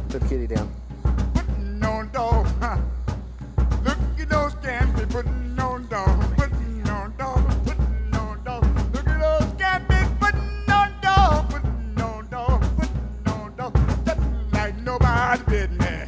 Put the kitty down. Putting on dog. Look at those candy putting on dog. Putting on dog. Putting on dog. Look at those candy putting on dog. Putting on dog. Putting on dog. Just like nobody's business.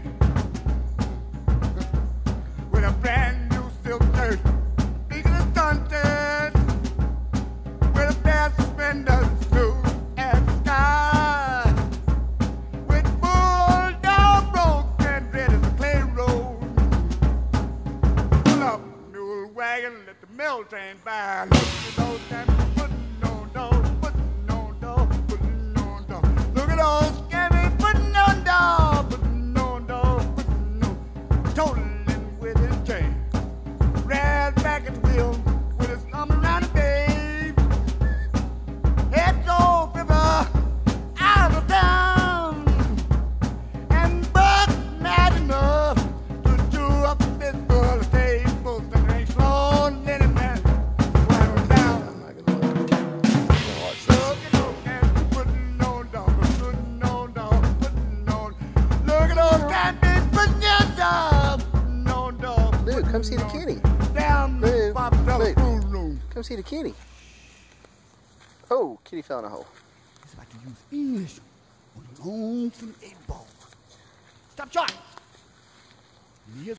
With a brand new silk shirt. Speaking of stunted. With a pair of suspenders. Smooth as the sky. With bulldog broken red as a clay road. Pull up, mule wagon, let the mail train by. Look at those candies putting on dogs, putting on dogs, putting on dogs. Look at those candies putting on dogs, putting on dogs, putting on. Totaling with his chain. Red back at the wheel with his thumb around the babe. Head go river out of town. And Buck mad enough to do up a bit full of tables and ain't slowing any man. Wipe him down. I'm not gonna watch this. Look at those candies putting on dogs, putting on dogs, putting on. Look at those candies putting on dogs, putting on dogs. Luke, come see the kitty. Down Luke, Bob's Luke. food room. Come see the kitty. Oh, kitty fell in a hole. It's like to use English on lonesome 8 ball. Stop shot.